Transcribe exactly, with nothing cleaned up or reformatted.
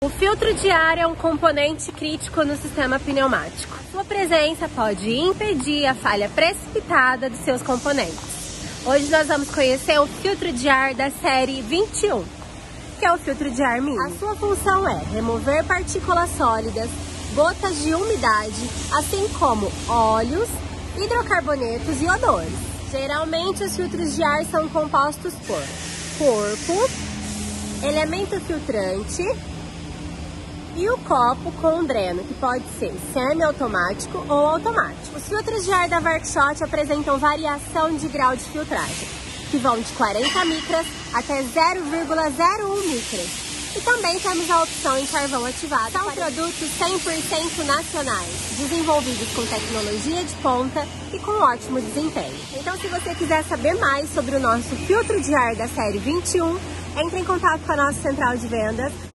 O filtro de ar é um componente crítico no sistema pneumático. Sua presença pode impedir a falha precipitada dos seus componentes. Hoje nós vamos conhecer o filtro de ar da série vinte e um, que é o filtro de ar mini. A sua função é remover partículas sólidas, gotas de umidade, assim como óleos, hidrocarbonetos e odores. Geralmente os filtros de ar são compostos por corpo, elemento filtrante e o copo com dreno, que pode ser semi-automático ou automático. Os filtros de ar da Verkshot apresentam variação de grau de filtragem, que vão de quarenta micras até zero vírgula zero um micras. E também temos a opção em carvão ativado. São produtos cem por cento nacionais, desenvolvidos com tecnologia de ponta e com ótimo desempenho. Então, se você quiser saber mais sobre o nosso filtro de ar da série vinte e um, entre em contato com a nossa central de vendas.